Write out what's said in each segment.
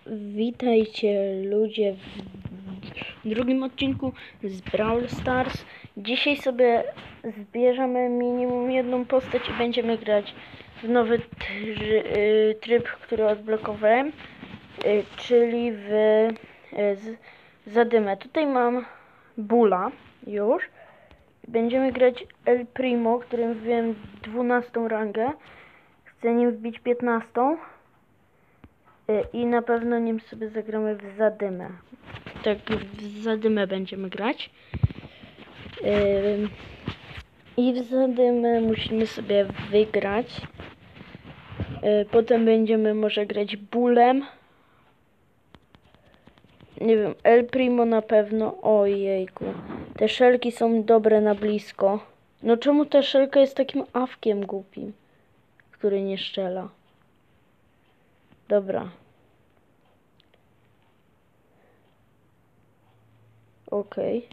Witajcie ludzie w drugim odcinku z Brawl Stars. Dzisiaj sobie zbierzemy minimum jedną postać i będziemy grać w nowy tryb, który odblokowałem, czyli w Zadymę. Tutaj mam Bulla już. Będziemy grać El Primo, którym wbiłem 12 rangę. Chcę nim wbić 15. I na pewno nim sobie zagramy w Zadymę. Tak, w Zadymę będziemy grać. I w Zadymę musimy sobie wygrać. Potem będziemy może grać Bullem. Nie wiem, El Primo na pewno. Ojejku. Te szelki są dobre na blisko. No czemu ta szelka jest takim awkiem głupim, który nie strzela? Dobra. Okej.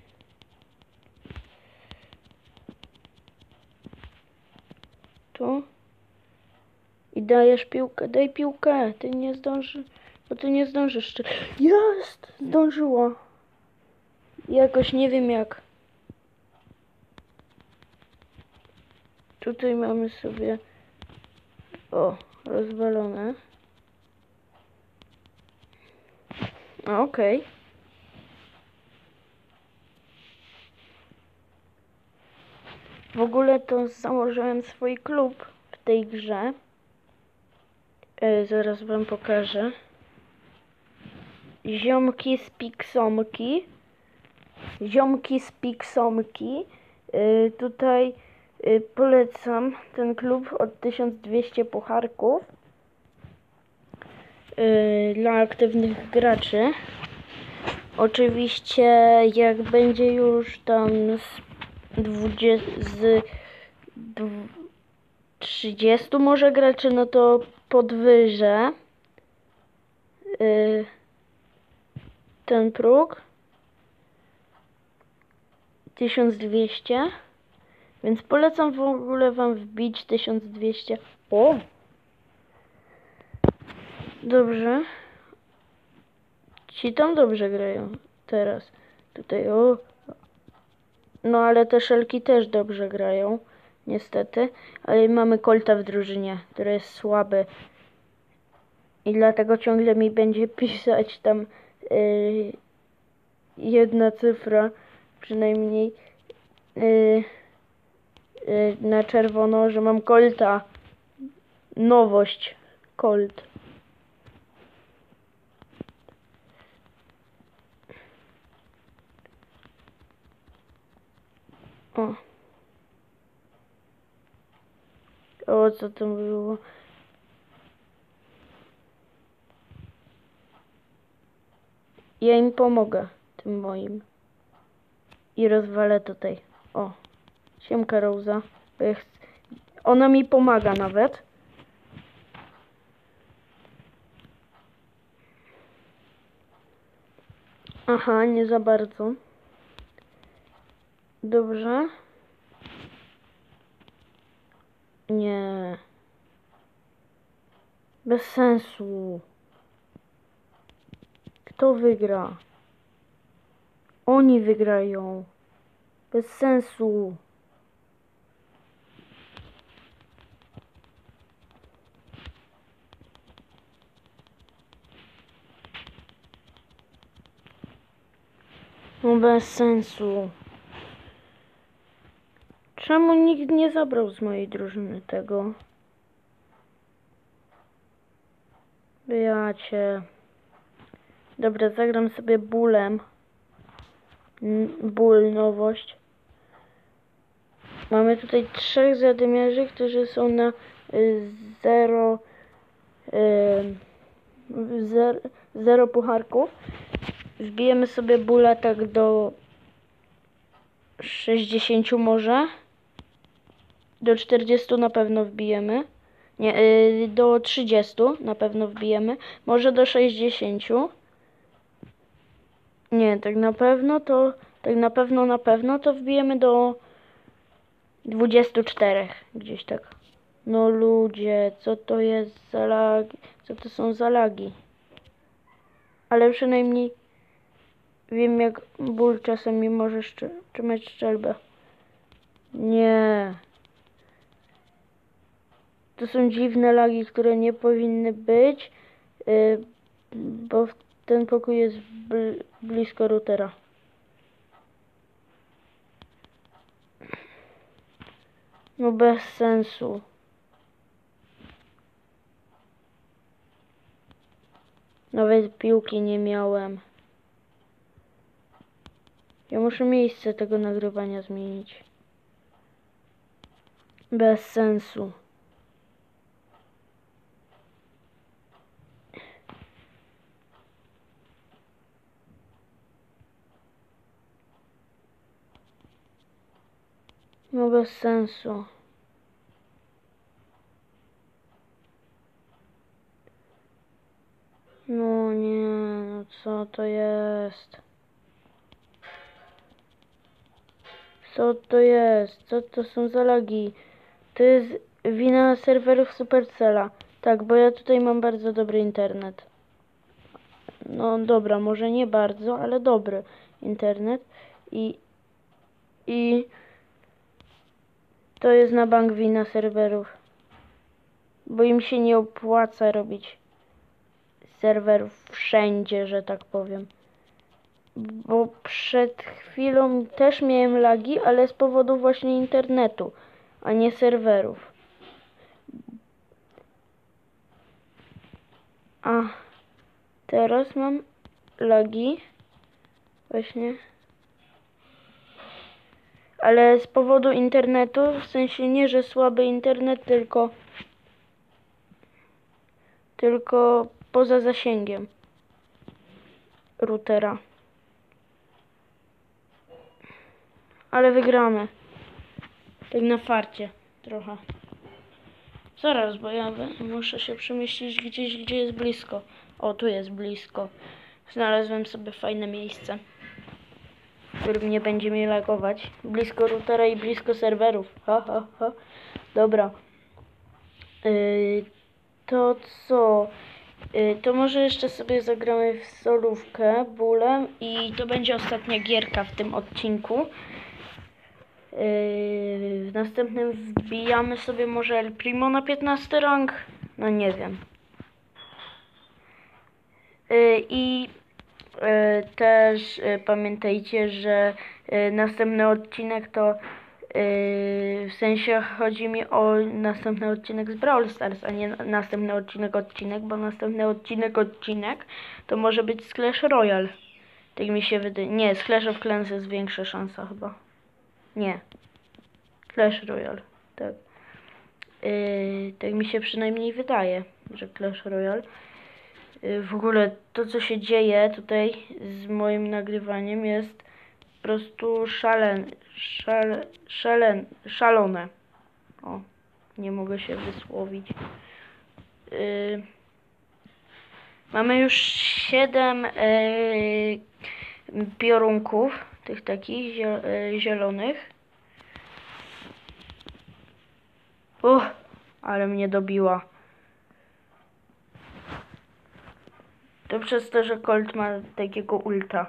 Tu. I dajesz piłkę. Daj piłkę. Ty nie zdążysz. Bo ty nie zdążysz. Jest! Zdążyła. Jakoś nie wiem jak. Tutaj mamy sobie... O, rozwalone. Okej. W ogóle to założyłem swój klub w tej grze. Zaraz wam pokażę. Ziomki z Piksomki. Ziomki z Piksomki. Tutaj polecam ten klub od 1200 pucharków. Dla aktywnych graczy. Oczywiście jak będzie już tam z 30 może graczy, no to podwyżę ten próg 1200, więc polecam w ogóle wam wbić 1200. O! Dobrze. Ci tam dobrze grają teraz. Tutaj o. No ale te szelki też dobrze grają. Niestety. Ale mamy Colta w drużynie, który jest słaby. I dlatego ciągle mi będzie pisać tam jedna cyfra przynajmniej na czerwono, że mam Colta. Nowość. Colt. O, co to było? Ja im pomogę, tym moim. I rozwalę tutaj. O, siemka Rosa. Ona mi pomaga nawet. Aha, nie za bardzo. Dobrze. Nie. Bez sensu. Kto wygra? Oni wygrają. Bez sensu. No bez sensu. Czemu nikt nie zabrał z mojej drużyny tego? Wyjacie. Dobra, zagram sobie Bullem. Bull nowość. Mamy tutaj 3 zadymiarzy, którzy są na 0 pucharków. Wbijemy sobie Bulla tak do 60 może. Do 40 na pewno wbijemy. Nie, do 30 na pewno wbijemy. Może do 60. Nie, tak na pewno to wbijemy do 24 gdzieś tak. No ludzie, co to jest za lagi? Co to są za lagi? Ale przynajmniej wiem, jak ból czasami może trzymać strzelbę. Nie. To są dziwne lagi, które nie powinny być, bo ten pokój jest blisko routera. No bez sensu. Nawet piłki nie miałem. Ja muszę miejsce tego nagrywania zmienić. Bez sensu. No bez sensu. No nie, no co to jest? Co to jest? Co to są za lagi? To jest wina serwerów Supercella. Tak, bo ja tutaj mam bardzo dobry internet. No dobra, może nie bardzo, ale dobry internet. I to jest na bank wina serwerów. Bo im się nie opłaca robić serwerów wszędzie, że tak powiem. Bo przed chwilą też miałem lagi, ale z powodu właśnie internetu, a nie serwerów. A teraz mam lagi właśnie. Ale z powodu internetu, w sensie nie, że słaby internet, tylko poza zasięgiem routera. Ale wygramy. Tak na farcie trochę. Zaraz, bo ja muszę się przemieścić gdzieś, gdzie jest blisko. O, tu jest blisko. Znalazłem sobie fajne miejsce, w którym nie będzie mi lagować. Blisko routera i blisko serwerów. Ha, ha, ha. Dobra. To co? To może jeszcze sobie zagramy w solówkę bólem i to będzie ostatnia gierka w tym odcinku. W następnym wbijamy sobie może El Primo na 15 rang. No nie wiem. I też pamiętajcie, że następny odcinek to w sensie chodzi mi o następny odcinek z Brawl Stars, a nie następny odcinek, bo następny odcinek to może być z Clash Royale. Tak mi się wydaje. Nie, z Clash of Clans jest większa szansa chyba. Nie. Clash Royale, tak. Tak mi się przynajmniej wydaje, że Clash Royale. W ogóle to, co się dzieje tutaj z moim nagrywaniem jest po prostu szalone. O, nie mogę się wysłowić. Mamy już 7 piorunków, tych takich zielonych. Ale mnie dobiła. To przez to, że Colt ma takiego ulta.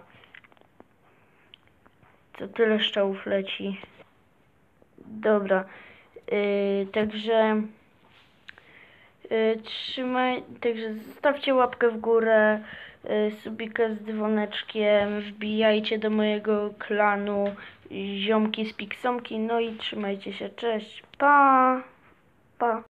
To tyle strzałów leci. Dobra. Także także zostawcie łapkę w górę, subika z dzwoneczkiem, wbijajcie do mojego klanu ziomki z Piksomki, no i trzymajcie się, cześć, pa, pa.